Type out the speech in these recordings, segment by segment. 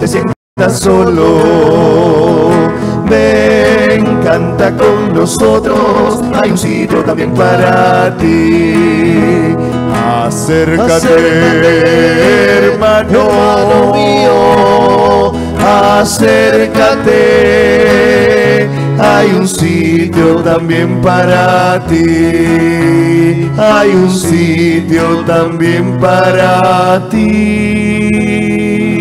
te sientas solo. Ven, canta con nosotros, hay un sitio también para ti. Acércate, hermano mío, acércate, hay un sitio también para ti, hay un sitio también para ti.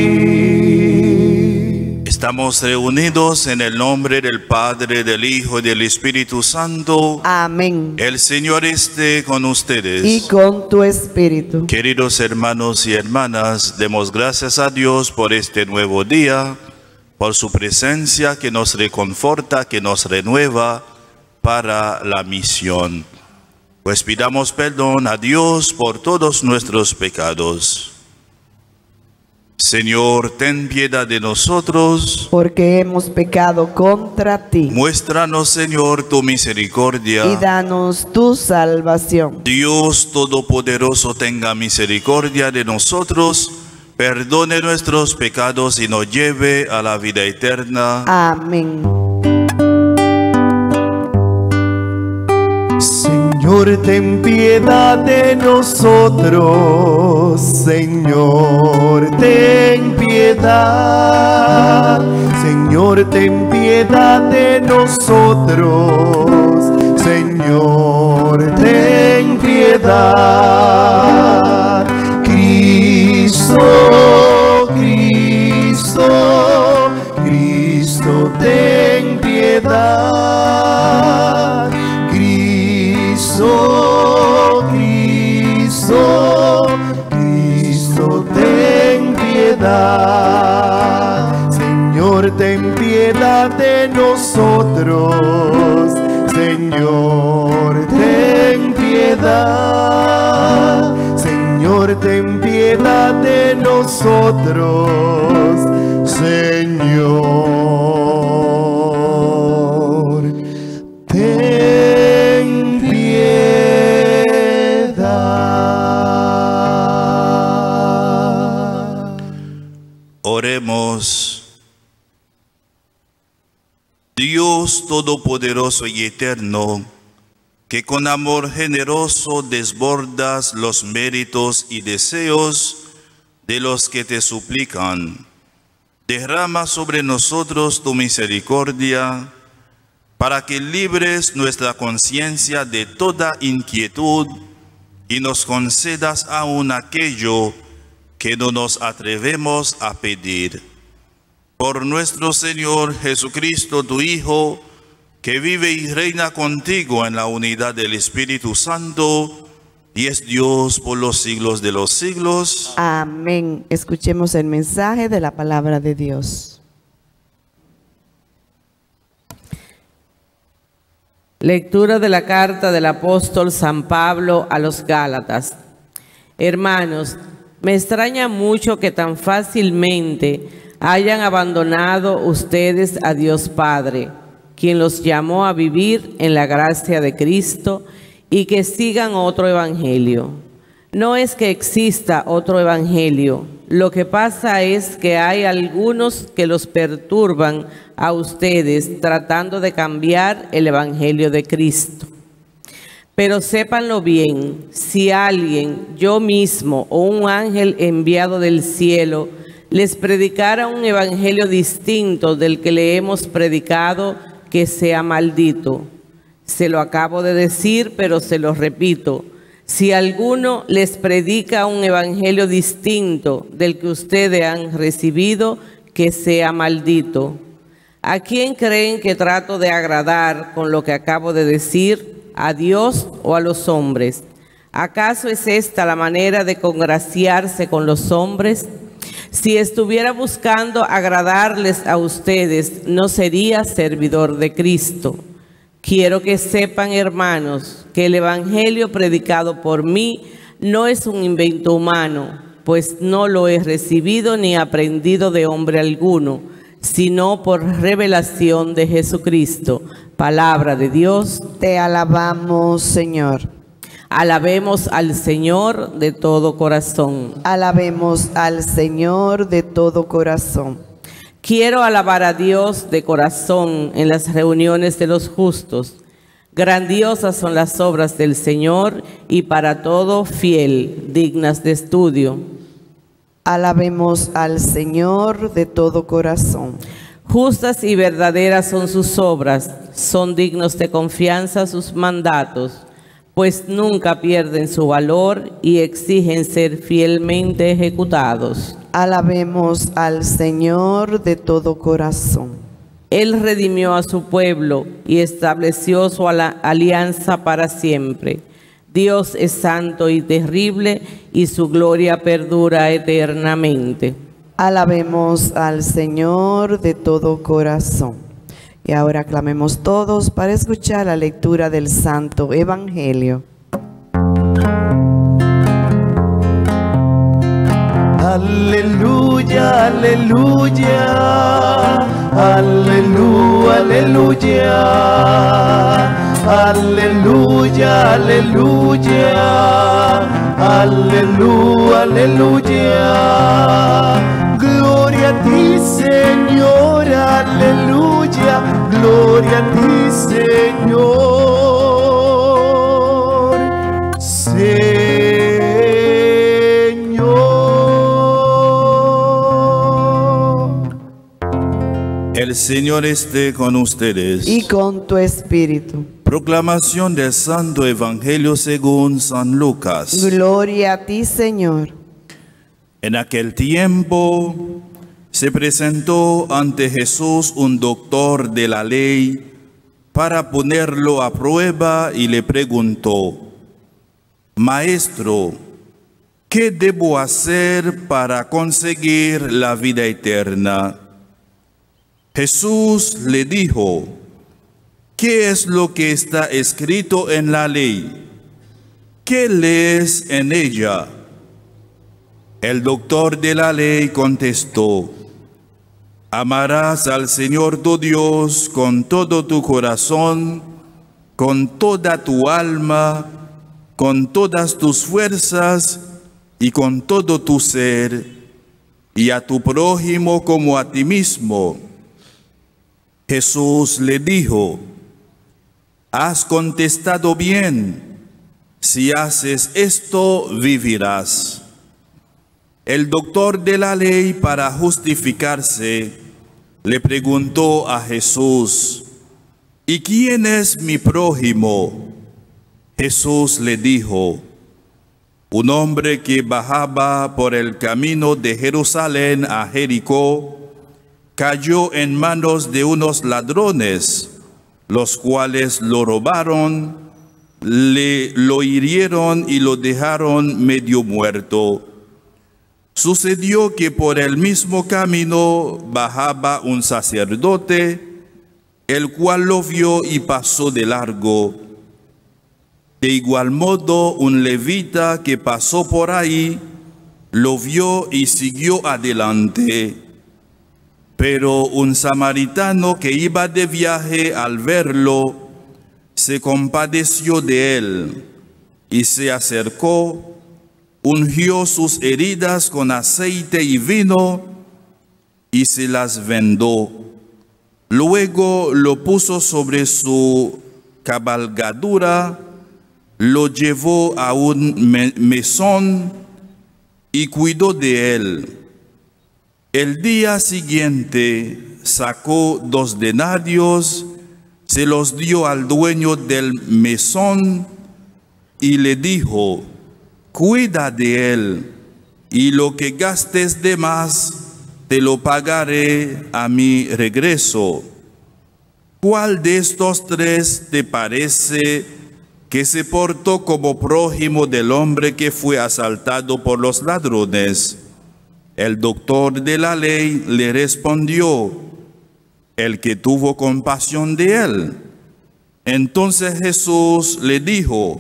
Estamos reunidos en el nombre del Padre, del Hijo y del Espíritu Santo. Amén. El Señor esté con ustedes. Y con tu espíritu. Queridos hermanos y hermanas, demos gracias a Dios por este nuevo día, por su presencia que nos reconforta, que nos renueva para la misión. Pues pidamos perdón a Dios por todos nuestros pecados. Señor, ten piedad de nosotros, porque hemos pecado contra ti. Muéstranos, Señor, tu misericordia. Y danos tu salvación. Dios Todopoderoso, tenga misericordia de nosotros, perdone nuestros pecados y nos lleve a la vida eterna. Amén. Señor, ten piedad de nosotros. Señor, ten piedad. Señor, ten piedad de nosotros. Señor, ten piedad. Cristo, Cristo, Cristo, ten piedad. Cristo, Cristo, Cristo, ten piedad. Señor, ten piedad de nosotros. Señor, ten piedad. Señor, ten piedad de nosotros. Señor, ten piedad. Oremos. Dios Todopoderoso y Eterno, que con amor generoso desbordas los méritos y deseos de los que te suplican, derrama sobre nosotros tu misericordia, para que libres nuestra conciencia de toda inquietud y nos concedas aún aquello que no nos atrevemos a pedir. Por nuestro Señor Jesucristo, tu Hijo, que vive y reina contigo en la unidad del Espíritu Santo, y es Dios por los siglos de los siglos. Amén. Escuchemos el mensaje de la palabra de Dios. Lectura de la carta del apóstol San Pablo a los Gálatas. Hermanos, me extraña mucho que tan fácilmente hayan abandonado ustedes a Dios Padre, quien los llamó a vivir en la gracia de Cristo, y que sigan otro evangelio. No es que exista otro evangelio, lo que pasa es que hay algunos que los perturban a ustedes tratando de cambiar el evangelio de Cristo. Pero sépanlo bien, si alguien, yo mismo o un ángel enviado del cielo, les predicara un evangelio distinto del que le hemos predicado, que sea maldito. Se lo acabo de decir, pero se lo repito. Si alguno les predica un evangelio distinto del que ustedes han recibido, que sea maldito. ¿A quién creen que trato de agradar con lo que acabo de decir? ¿A Dios o a los hombres? ¿Acaso es esta la manera de congraciarse con los hombres? Si estuviera buscando agradarles a ustedes, no sería servidor de Cristo. Quiero que sepan, hermanos, que el evangelio predicado por mí no es un invento humano, pues no lo he recibido ni aprendido de hombre alguno, sino por revelación de Jesucristo. Palabra de Dios. Te alabamos, Señor. Alabemos al Señor de todo corazón. Alabemos al Señor de todo corazón. Quiero alabar a Dios de corazón en las reuniones de los justos. Grandiosas son las obras del Señor y para todo fiel, dignas de estudio. Alabemos al Señor de todo corazón. Justas y verdaderas son sus obras, son dignos de confianza sus mandatos, pues nunca pierden su valor y exigen ser fielmente ejecutados. Alabemos al Señor de todo corazón. Él redimió a su pueblo y estableció su alianza para siempre. Dios es santo y terrible y su gloria perdura eternamente. Alabemos al Señor de todo corazón. Y ahora clamemos todos para escuchar la lectura del Santo Evangelio. Aleluya, aleluya, aleluya, aleluya, aleluya, aleluya, aleluya, aleluya. Gloria a ti, Señor, aleluya, gloria a ti, Señor. El Señor esté con ustedes. Y con tu espíritu. Proclamación del Santo Evangelio según San Lucas. Gloria a ti, Señor. En aquel tiempo se presentó ante Jesús un doctor de la ley para ponerlo a prueba y le preguntó: Maestro, ¿qué debo hacer para conseguir la vida eterna? Jesús le dijo: ¿Qué es lo que está escrito en la ley? ¿Qué lees en ella? El doctor de la ley contestó: Amarás al Señor tu Dios con todo tu corazón, con toda tu alma, con todas tus fuerzas y con todo tu ser, y a tu prójimo como a ti mismo. Jesús le dijo: Has contestado bien, si haces esto vivirás. El doctor de la ley, para justificarse, le preguntó a Jesús: ¿Y quién es mi prójimo? Jesús le dijo: un hombre que bajaba por el camino de Jerusalén a Jericó cayó en manos de unos ladrones, los cuales lo robaron, lo hirieron y lo dejaron medio muerto. Sucedió que por el mismo camino bajaba un sacerdote, el cual lo vio y pasó de largo. De igual modo, un levita que pasó por ahí, lo vio y siguió adelante. Pero un samaritano que iba de viaje al verlo, se compadeció de él y se acercó, ungió sus heridas con aceite y vino y se las vendó. Luego lo puso sobre su cabalgadura, lo llevó a un mesón y cuidó de él. El día siguiente sacó 2 denarios, se los dio al dueño del mesón y le dijo: cuida de él, y lo que gastes de más te lo pagaré a mi regreso. ¿Cuál de estos 3 te parece que se portó como prójimo del hombre que fue asaltado por los ladrones? El doctor de la ley le respondió: el que tuvo compasión de él. Entonces Jesús le dijo: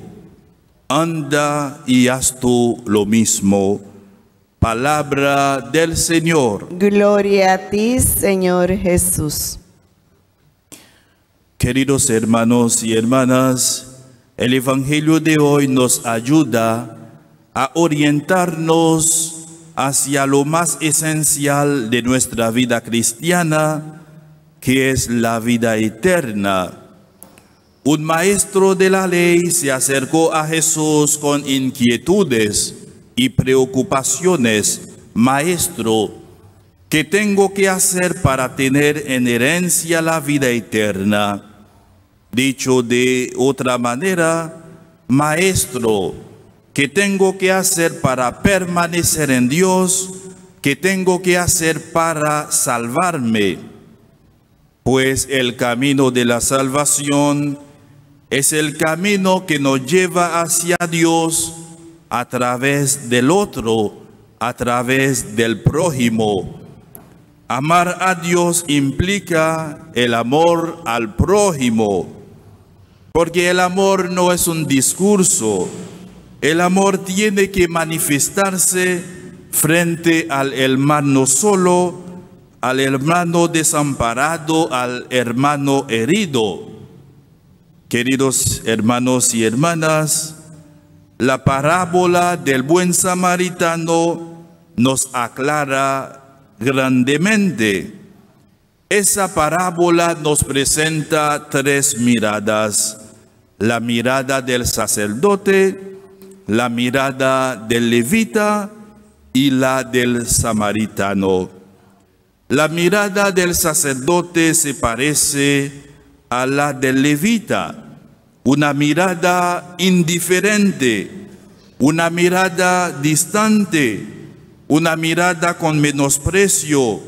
anda y haz tú lo mismo. Palabra del Señor. Gloria a ti, Señor Jesús. Queridos hermanos y hermanas, el Evangelio de hoy nos ayuda a orientarnos hacia lo más esencial de nuestra vida cristiana, que es la vida eterna. Un maestro de la ley se acercó a Jesús con inquietudes y preocupaciones. Maestro, ¿qué tengo que hacer para tener en herencia la vida eterna? Dicho de otra manera, Maestro, ¿qué tengo que hacer para permanecer en Dios? ¿Qué tengo que hacer para salvarme? Pues el camino de la salvación es el camino que nos lleva hacia Dios a través del otro, a través del prójimo. Amar a Dios implica el amor al prójimo, porque el amor no es un discurso. El amor tiene que manifestarse frente al hermano solo, al hermano desamparado, al hermano herido. Queridos hermanos y hermanas, la parábola del buen samaritano nos aclara grandemente. Esa parábola nos presenta tres miradas: la mirada del sacerdote, la mirada del levita y la del samaritano. La mirada del sacerdote se parece a la del levita, una mirada indiferente, una mirada distante, una mirada con menosprecio.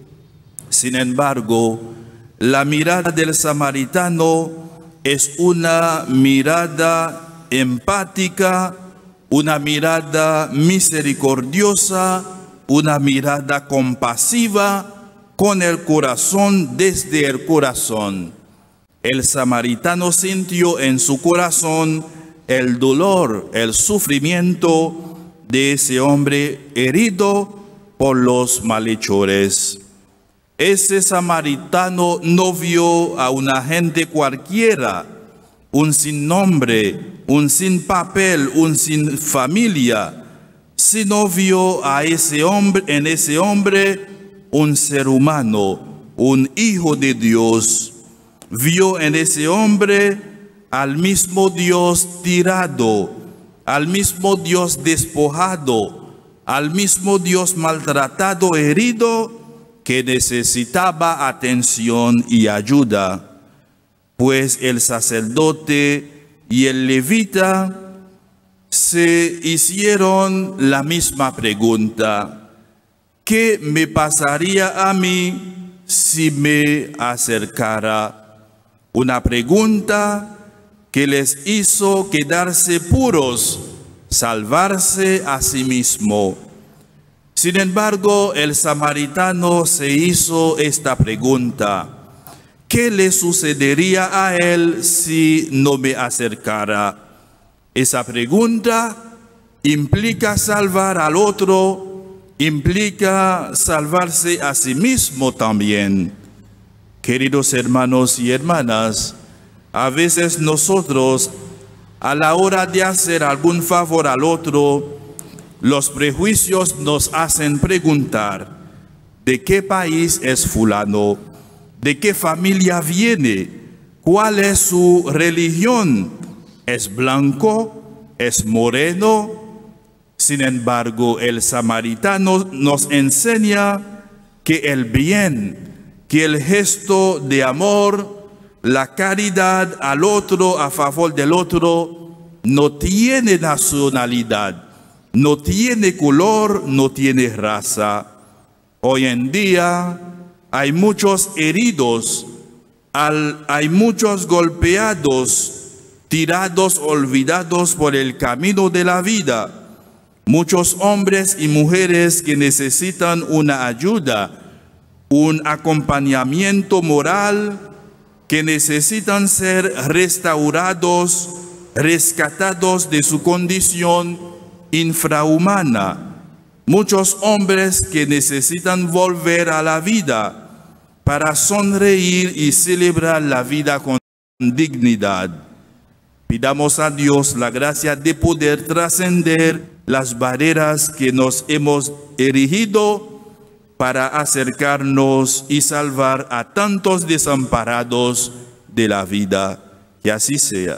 Sin embargo, la mirada del samaritano es una mirada empática, una mirada misericordiosa, una mirada compasiva, con el corazón, desde el corazón. El samaritano sintió en su corazón el dolor, el sufrimiento de ese hombre herido por los malhechores. Ese samaritano no vio a una gente cualquiera, un sin nombre, un sin papel, un sin familia, sino vio a ese hombre, en ese hombre un ser humano, un hijo de Dios. Vio en ese hombre al mismo Dios tirado, al mismo Dios despojado, al mismo Dios maltratado, herido, que necesitaba atención y ayuda. Pues el sacerdote y el levita se hicieron la misma pregunta: ¿qué me pasaría a mí si me acercara? Una pregunta que les hizo quedarse puros, salvarse a sí mismo. Sin embargo, el samaritano se hizo esta pregunta: ¿qué le sucedería a él si no me acercara? Esa pregunta implica salvar al otro, implica salvarse a sí mismo también. Queridos hermanos y hermanas, a veces nosotros, a la hora de hacer algún favor al otro, los prejuicios nos hacen preguntar: ¿de qué país es fulano? ¿De qué familia viene? ¿Cuál es su religión? ¿Es blanco? ¿Es moreno? Sin embargo, el samaritano nos enseña que el bien, que el gesto de amor, la caridad al otro, a favor del otro, no tiene nacionalidad, no tiene color, no tiene raza. Hoy en día hay muchos heridos, hay muchos golpeados, tirados, olvidados por el camino de la vida. Muchos hombres y mujeres que necesitan una ayuda, un acompañamiento moral, que necesitan ser restaurados, rescatados de su condición infrahumana. Muchos hombres que necesitan volver a la vida para sonreír y celebrar la vida con dignidad. Pidamos a Dios la gracia de poder trascender las barreras que nos hemos erigido para acercarnos y salvar a tantos desamparados de la vida. Que así sea.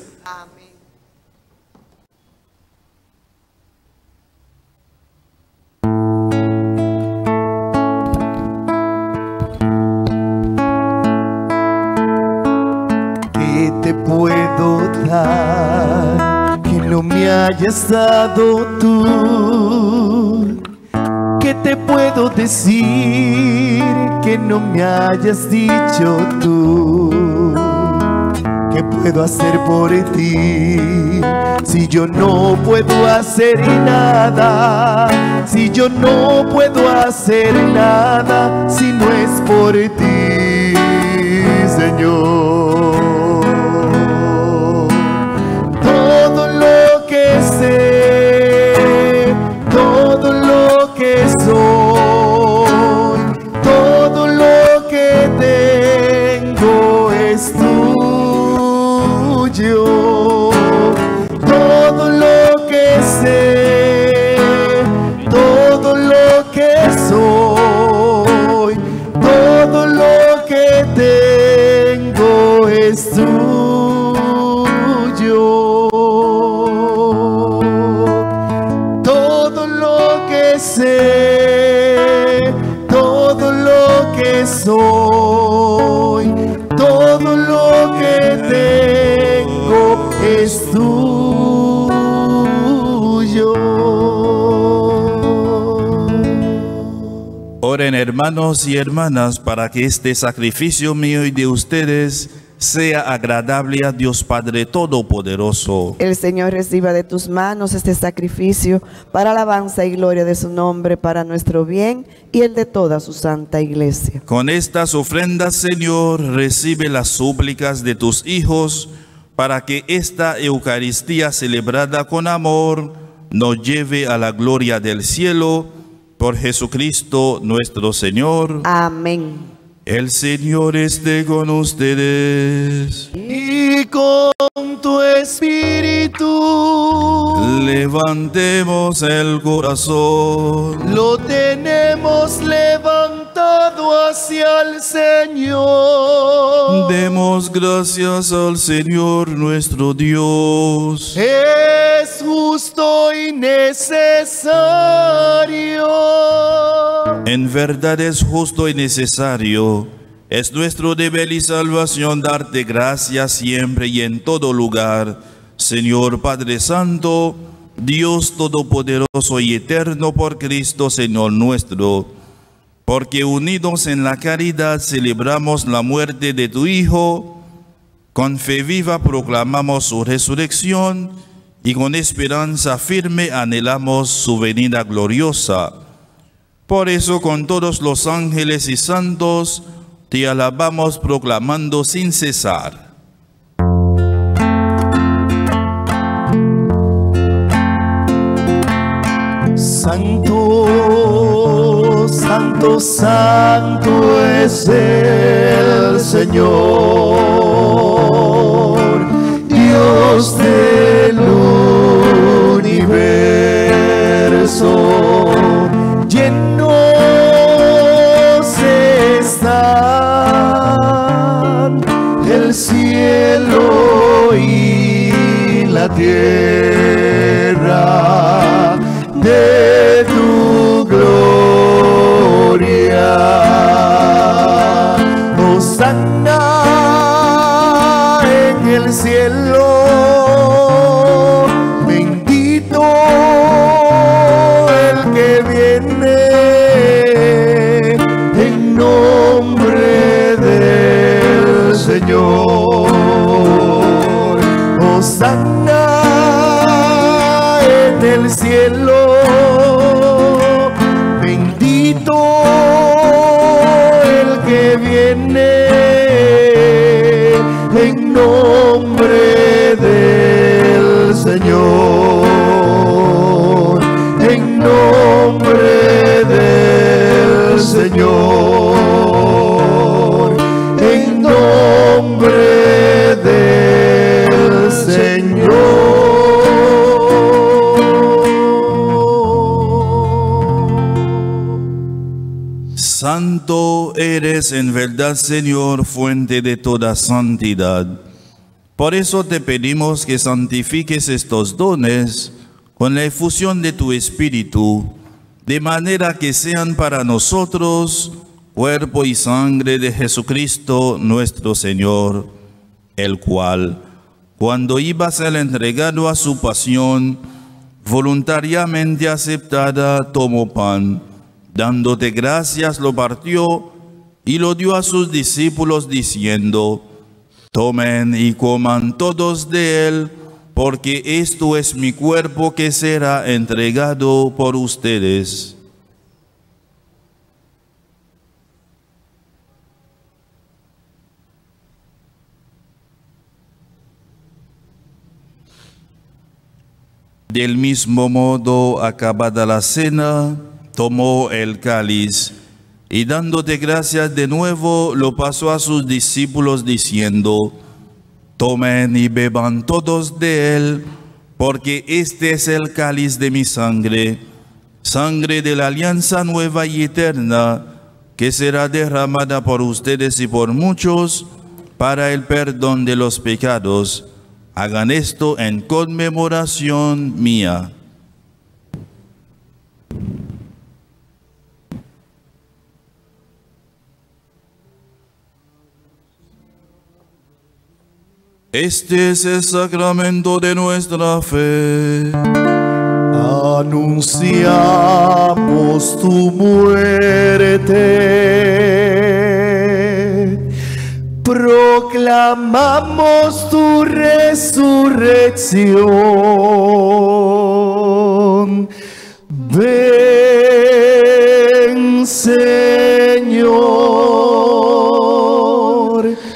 ¿Qué te puedo dar que no me hayas dado tú? ¿Qué te puedo decir que no me hayas dicho tú? ¿Qué puedo hacer por ti si yo no puedo hacer nada? Si yo no puedo hacer nada si no es por ti, Señor. Todo lo que sé, todo lo que soy, todo lo que tengo es tuyo. Todo lo que sé, todo lo que soy, todo lo que tengo es tuyo. Todo lo que sé, todo lo que soy, todo lo que tengo es tuyo. Oren, hermanos y hermanas, para que este sacrificio mío y de ustedes sea agradable a Dios Padre Todopoderoso. El Señor reciba de tus manos este sacrificio para alabanza y gloria de su nombre, para nuestro bien y el de toda su santa iglesia. Con estas ofrendas, Señor, recibe las súplicas de tus hijos, para que esta Eucaristía celebrada con amor nos lleve a la gloria del cielo, por Jesucristo nuestro Señor. Amén. El Señor esté con ustedes. Y con tu espíritu Levantemos el corazón. lo tenemos levantado hacia el Señor. Demos gracias al Señor nuestro Dios. Es justo y necesario. En verdad es justo y necesario. Es nuestro deber y salvación darte gracias siempre y en todo lugar, Señor Padre Santo, Dios Todopoderoso y Eterno, por Cristo Señor nuestro. Porque unidos en la caridad celebramos la muerte de tu Hijo, con fe viva proclamamos su resurrección y con esperanza firme anhelamos su venida gloriosa. Por eso con todos los ángeles y santos te alabamos proclamando sin cesar. Santo, santo, santo es el Señor, Dios del universo. Llenos están el cielo y la tierra de tu gloria. Hosana en el cielo, bendito el que viene en nombre del Señor. Hosana en el cielo, bendito el que viene en nombre del Señor, en nombre del Señor, en nombre del Señor. eres en verdad, Señor, fuente de toda santidad. Por eso te pedimos que santifiques estos dones con la efusión de tu Espíritu, de manera que sean para nosotros cuerpo y sangre de Jesucristo nuestro Señor, el cual, cuando iba a ser entregado a su pasión, voluntariamente aceptada, tomó pan, dándote gracias, lo partió y lo dio a sus discípulos, diciendo: tomen y coman todos de él, porque esto es mi cuerpo que será entregado por ustedes. Del mismo modo, acabada la cena, tomó el cáliz y dándote gracias de nuevo, lo pasó a sus discípulos diciendo: tomen y beban todos de él, porque este es el cáliz de mi sangre, sangre de la alianza nueva y eterna, que será derramada por ustedes y por muchos para el perdón de los pecados. Hagan esto en conmemoración mía. Este es el sacramento de nuestra fe. Anunciamos tu muerte, proclamamos tu resurrección. Ven, Señor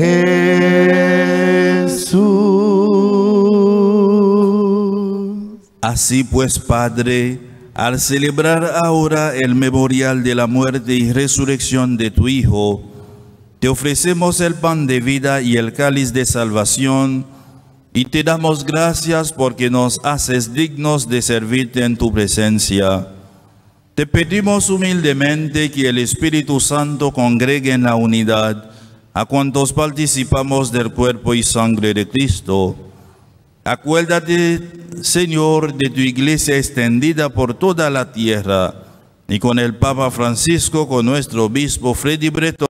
Jesús. Así pues, Padre, al celebrar ahora el memorial de la muerte y resurrección de tu Hijo, te ofrecemos el pan de vida y el cáliz de salvación, y te damos gracias porque nos haces dignos de servirte en tu presencia. Te pedimos humildemente que el Espíritu Santo congregue en la unidad a cuantos participamos del cuerpo y sangre de Cristo. Acuérdate, Señor, de tu iglesia extendida por toda la tierra, y con el Papa Francisco, con nuestro obispo Freddy Bretón,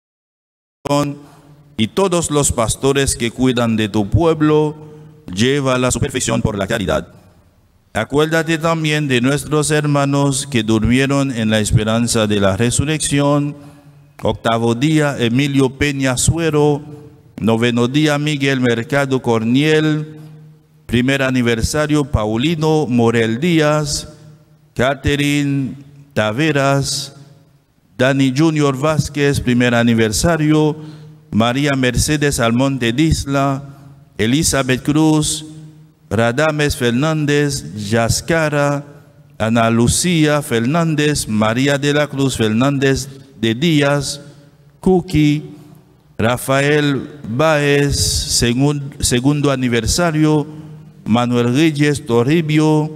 y todos los pastores que cuidan de tu pueblo, lleva a la perfección por la caridad. Acuérdate también de nuestros hermanos que durmieron en la esperanza de la resurrección. Octavo día, Emilio Peña Suero. Noveno día, Miguel Mercado Corniel. Primer aniversario, Paulino Morel Díaz. Catherine Taveras. Dani Junior Vázquez, primer aniversario. María Mercedes Almonte Disla. Elizabeth Cruz. Radames Fernández, Yascara, Ana Lucía Fernández, María de la Cruz Fernández de Díaz, Cookie, Rafael Báez, segundo aniversario, Manuel Reyes Toribio,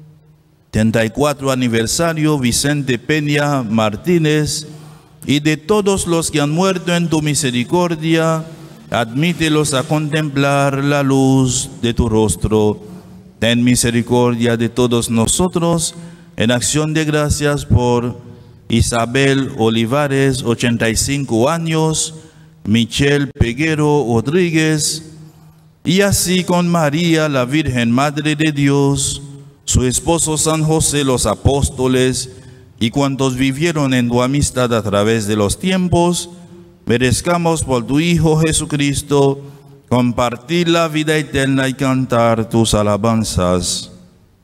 34 aniversario, Vicente Peña Martínez, y de todos los que han muerto en tu misericordia, admítelos a contemplar la luz de tu rostro. Ten misericordia de todos nosotros, en acción de gracias por Isabel Olivares, 85 años, Michelle Peguero Rodríguez, y así con María, la Virgen Madre de Dios, su esposo San José, los apóstoles, y cuantos vivieron en tu amistad a través de los tiempos, merezcamos por tu Hijo Jesucristo compartir la vida eterna y cantar tus alabanzas.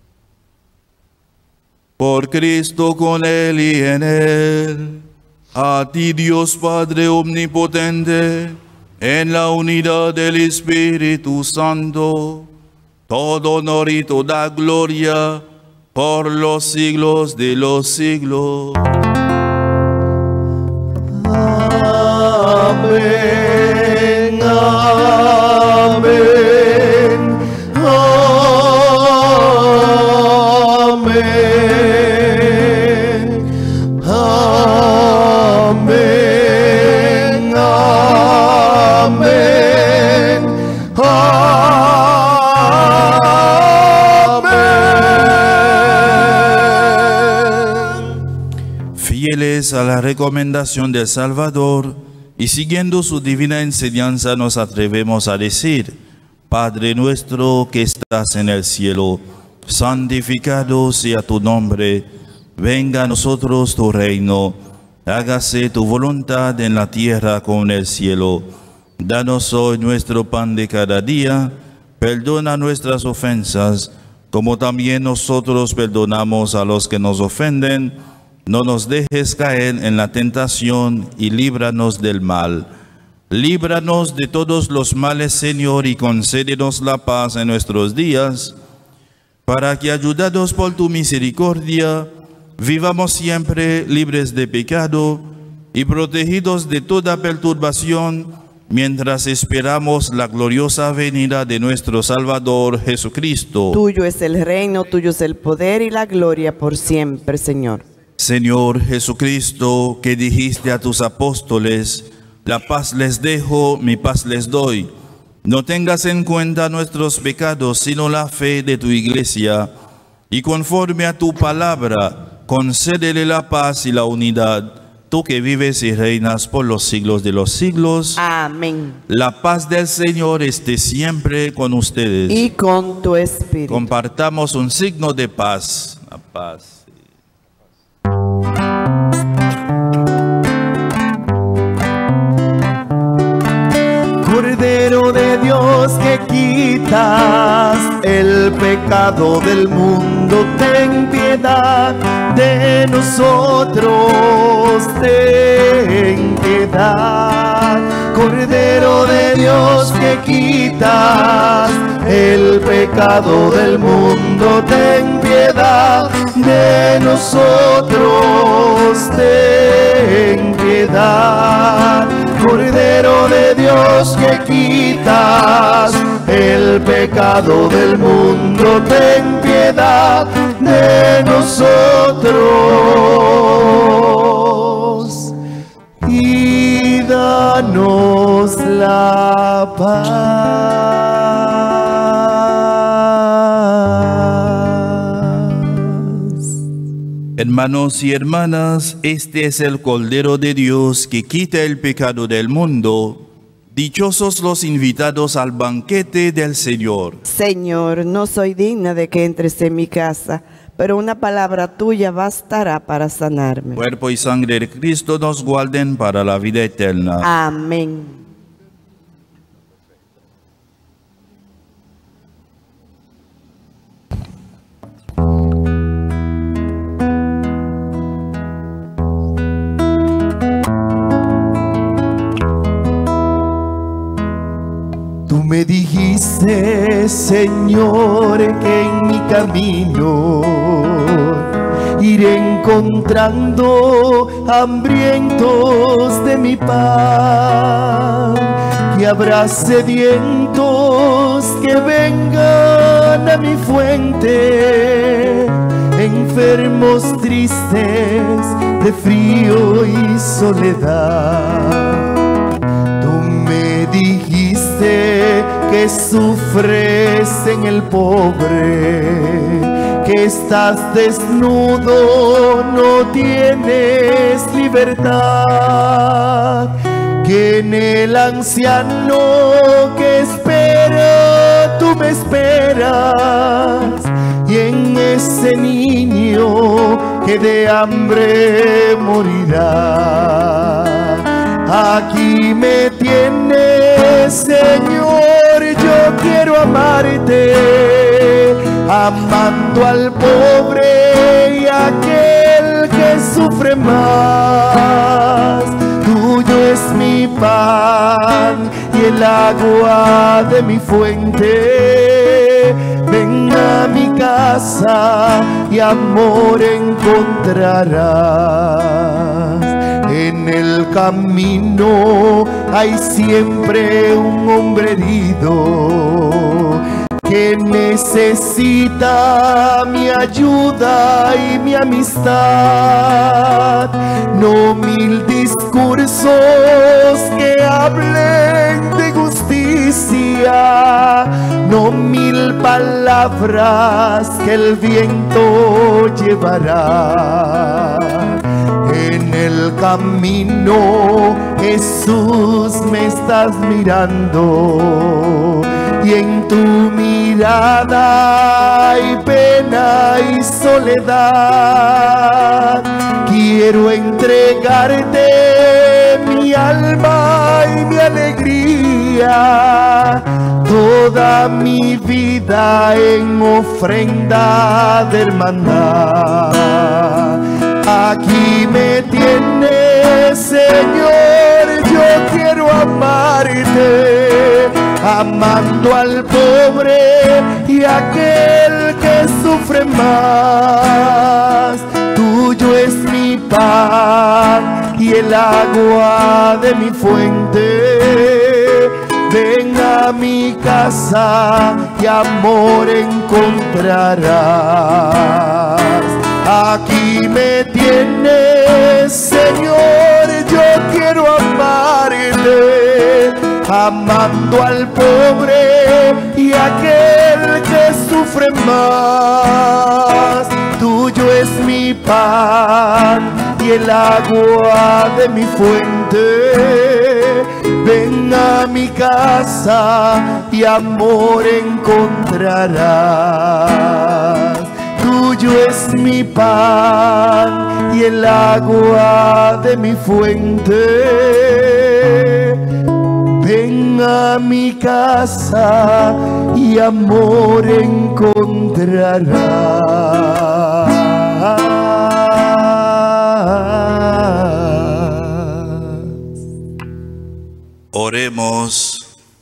Por Cristo, con Él y en Él, a ti Dios Padre omnipotente, en la unidad del Espíritu Santo, todo honor y toda gloria por los siglos de los siglos. Amén, amén, amén, amén. fieles a la recomendación del Salvador y siguiendo su divina enseñanza nos atrevemos a decir: Padre nuestro que estás en el cielo, santificado sea tu nombre, venga a nosotros tu reino, hágase tu voluntad en la tierra como en el cielo. Danos hoy nuestro pan de cada día, perdona nuestras ofensas, como también nosotros perdonamos a los que nos ofenden. No nos dejes caer en la tentación y líbranos del mal. Líbranos de todos los males, Señor, y concédenos la paz en nuestros días, para que, ayudados por tu misericordia, vivamos siempre libres de pecado y protegidos de toda perturbación, mientras esperamos la gloriosa venida de nuestro Salvador Jesucristo. Tuyo es el reino, tuyo es el poder y la gloria por siempre, Señor. Señor Jesucristo, que dijiste a tus apóstoles: la paz les dejo, mi paz les doy. No tengas en cuenta nuestros pecados, sino la fe de tu iglesia. Y conforme a tu palabra, concédele la paz y la unidad, tú que vives y reinas por los siglos de los siglos. Amén. La paz del Señor esté siempre con ustedes. Y con tu espíritu. Compartamos un signo de paz. La paz. Cordero de Dios que quitas el pecado del mundo, ten piedad de nosotros, ten piedad. Cordero de Dios que quitas el pecado del mundo, ten piedad de nosotros, ten piedad. Cordero de Dios que quitas el pecado del mundo, ten piedad de nosotros y danos la paz. Hermanos y hermanas, este es el Cordero de Dios que quita el pecado del mundo. Dichosos los invitados al banquete del Señor. Señor, no soy digna de que entres en mi casa, pero una palabra tuya bastará para sanarme. Cuerpo y sangre de Cristo nos guarden para la vida eterna. Amén. Tú me dijiste, Señor, que en mi camino iré encontrando hambrientos de mi pan, que habrá sedientos que vengan a mi fuente, enfermos tristes de frío y soledad. Tú me dijiste que sufres en el pobre, que estás desnudo, no tienes libertad, que en el anciano que espera tú me esperas, y en ese niño que de hambre morirá. Aquí me tienes, Señor, yo quiero amarte, amando al pobre y a aquel que sufre más. Tuyo es mi pan y el agua de mi fuente. Ven a mi casa y amor encontrarás. En el camino hay siempre un hombre herido que necesita mi ayuda y mi amistad. No mil discursos que hablen de justicia, no mil palabras que el viento llevará. En el camino, Jesús, me estás mirando, y en tu mirada hay pena y soledad. Quiero entregarte mi alma y mi alegría, toda mi vida en ofrenda de hermandad. Aquí me tienes, Señor, yo quiero amarte, amando al pobre y aquel que sufre más. Tuyo es mi pan y el agua de mi fuente. Ven a mi casa y amor encontrarás. Aquí me tienes, Señor, yo quiero amarte, amando al pobre y aquel que sufre más. Tuyo es mi pan y el agua de mi fuente. Ven a mi casa y amor encontrarás. Tuyo es mi pan y el agua de mi fuente. Ven a mi casa y amor encontrarás. Oremos.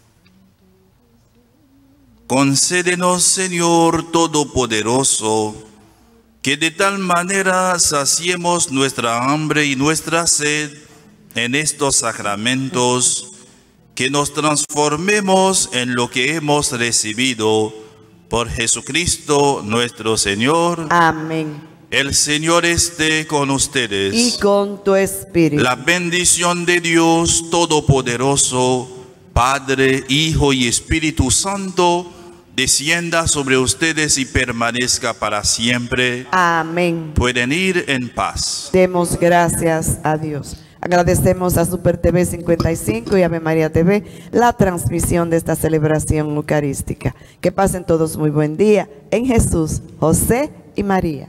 Concédenos, Señor Todopoderoso, que de tal manera saciemos nuestra hambre y nuestra sed en estos sacramentos, que nos transformemos en lo que hemos recibido por Jesucristo nuestro Señor. Amén. El Señor esté con ustedes. Y con tu espíritu. La bendición de Dios Todopoderoso, Padre, Hijo y Espíritu Santo, descienda sobre ustedes y permanezca para siempre. Amén. Pueden ir en paz. Demos gracias a Dios. Agradecemos a Super TV 55 y Ave María TV la transmisión de esta celebración eucarística. Que pasen todos muy buen día en Jesús, José y María.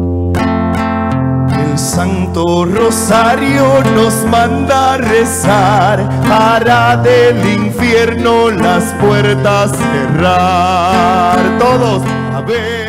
El Santo Rosario nos manda a rezar para del infierno las puertas cerrar. Todos, a ver.